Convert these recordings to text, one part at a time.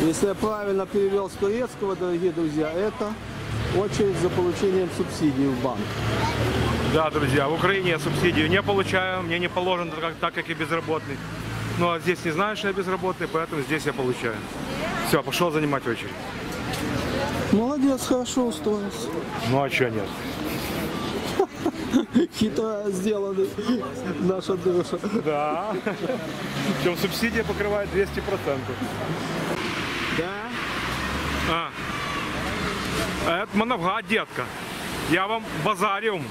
Если я правильно перевел с турецкого, дорогие друзья, это очередь за получением субсидий в банк. Да, друзья, в Украине я субсидию не получаю, мне не положено, так как и безработный. Ну а здесь не знаю, что я безработный, поэтому здесь я получаю. Все, пошел занимать очередь. Молодец, хорошо устроился. Ну а что нет? Хитро сделанный наш Андрюша. Да. Причем субсидия покрывает 200%. Да? Это Манавгат, детка. Я вам базарю.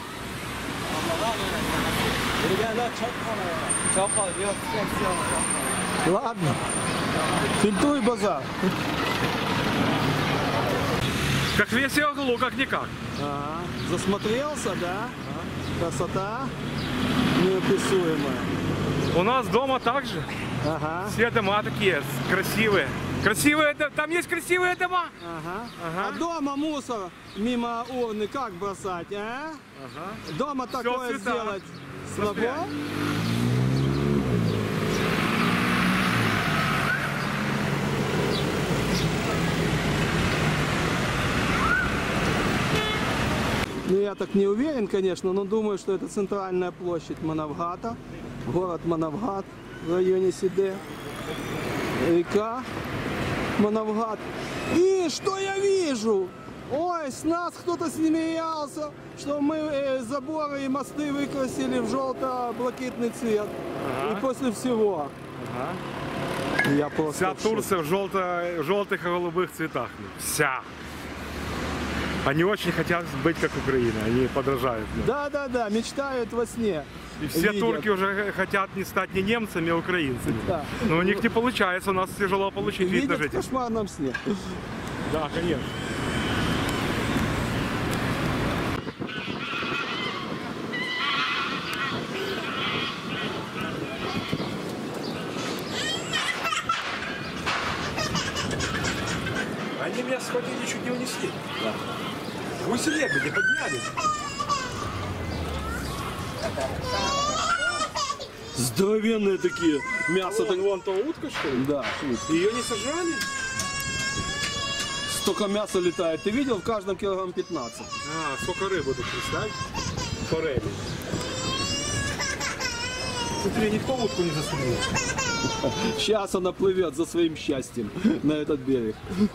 Ладно. Фильтруй базар. Как весело, как-никак. Ага. Засмотрелся, да? Красота неописуемая. У нас дома также. Ага. Все дома такие красивые. Красивые, там есть красивые дома. Ага. Ага. А дома мусор мимо урны как бросать, а? Ага. Дома такое цвета. сделать слабо? Ну, я так не уверен, конечно, но думаю, что это центральная площадь Манавгата, город Манавгат в районе Сиде, река Манавгат. И что я вижу? Ой, с нас кто-то смеялся, что мы заборы и мосты выкрасили в желто-блакитный цвет. Ага. И после всего. Ага. Я просто Вся в шоке. Турция в желтых и голубых цветах. Вся. Они очень хотят быть как Украина, они подражают. Да, мечтают во сне. И все видят. турки уже хотят не стать не немцами, а украинцами. Да. Но у них не получается, у нас тяжело получить вид на Видят в жительство. кошмарном сне. Да, конечно. Они меня схватили, чуть не унесли. Да. Гуси-лебеди поднялись. Здоровенные такие. Мясо так... Вон то утка, что ли? Да, Ее не сожрали? столько мяса летает. Ты видел? В каждом килограмм 15. А, сколько рыбы тут, представь? Форели. Смотри, никто утку не застрелил. Сейчас она плывет за своим счастьем на этот берег.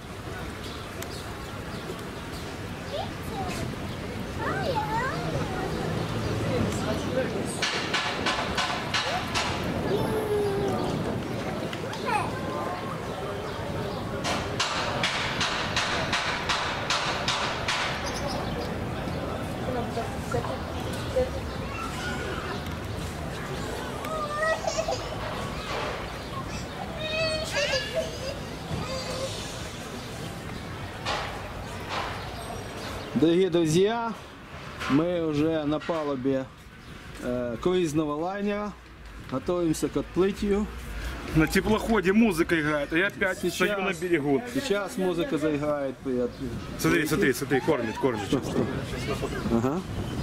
Дорогие друзья, мы уже на палубе круизного лайнера, готовимся к отплытию. На теплоходе музыка играет, а я опять стою на берегу. Сейчас музыка заиграет. Смотри, смотри, смотри, кормит, кормит. Что? Ага.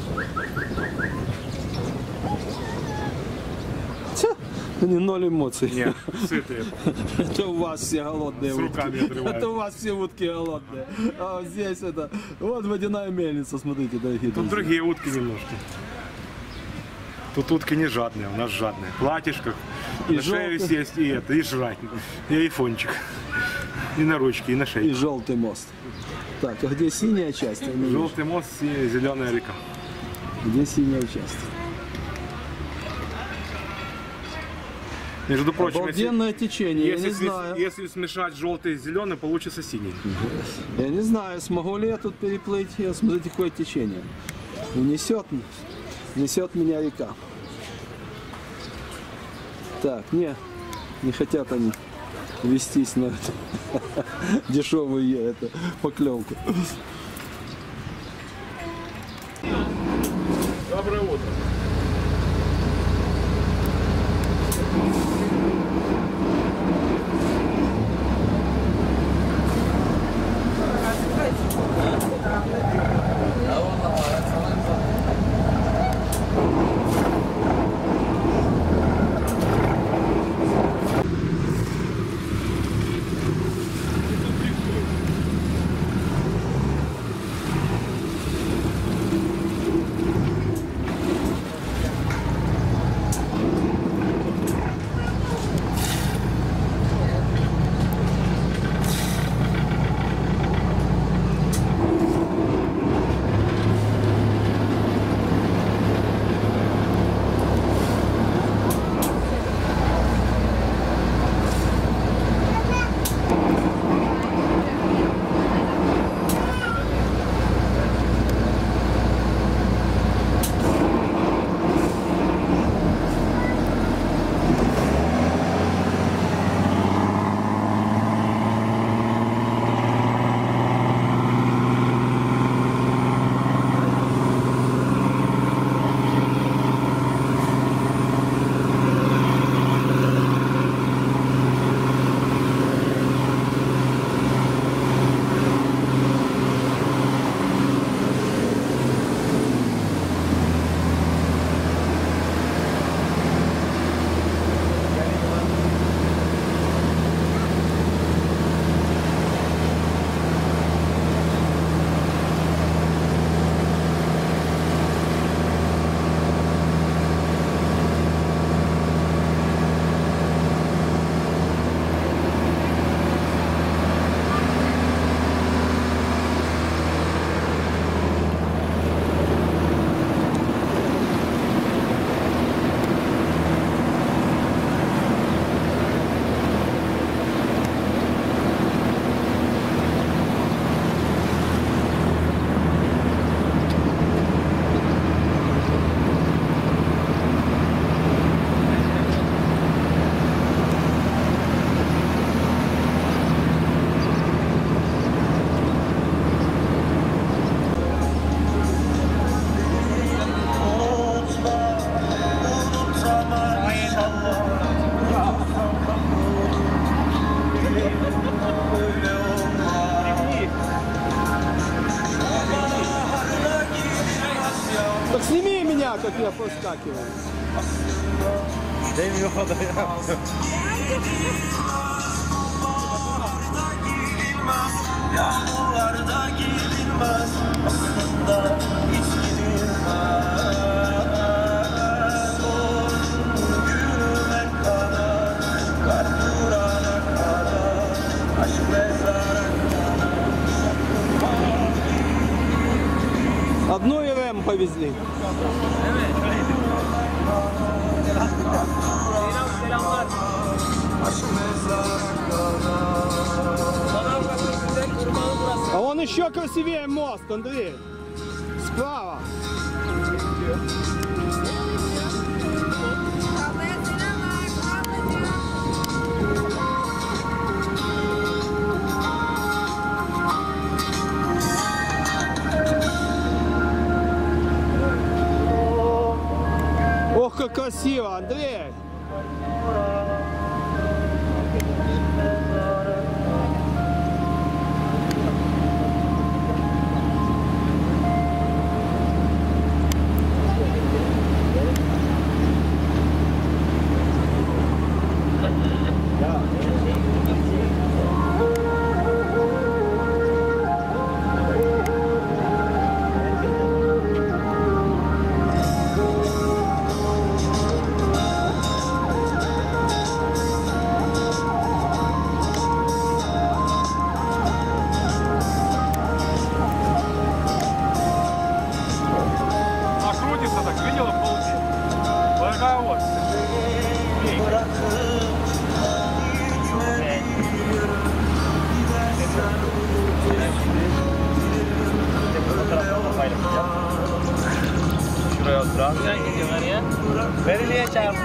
Не ноль эмоций. Нет, сытые. Это у вас все голодные С утки. руками отрывают. Это у вас все утки голодные. А вот здесь это... Вот водяная мельница, смотрите, дорогие Тут друзья. другие утки немножко. Тут утки не жадные, у нас жадные. Платьишко, И на шею желтый. сесть и это, и жрать. И айфончик. И на ручки, и на И шее. желтый мост. Так, а где синяя часть? Я не вижу. Желтый мост и зеленая река. Где синяя часть? Между прочим, Обалденное течение, я не знаю. если смешать желтый и зеленый, получится синий. Я не знаю, смогу ли я тут переплыть. Смотрите, какое течение. И несет меня река. Так, не хотят они вестись на эту дешевую поклевку. Доброе утро. я поскакиваю. Değil mi yok da ya. Yağmurlarda gidilmez, aslında hiç gidilmez. Yürümek kadar, kalp durana kadar, aşk mezara Одну РМ повезли. Selamlar. aşk mezara А вон еще красивее мост, Андрей. Справа. Ох, как красиво, Андрей. Крутится так, видела в полдень? Вот такая вот. Şuraya oturalım. Sen gidiyorlar ya. Beni niye çağırdın?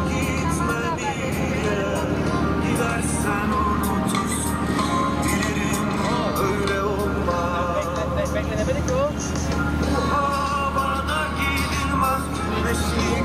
gidersen unutursun. Bilirim öyle olmaz. Beklenemedik o. Havada gidilmez, güneşi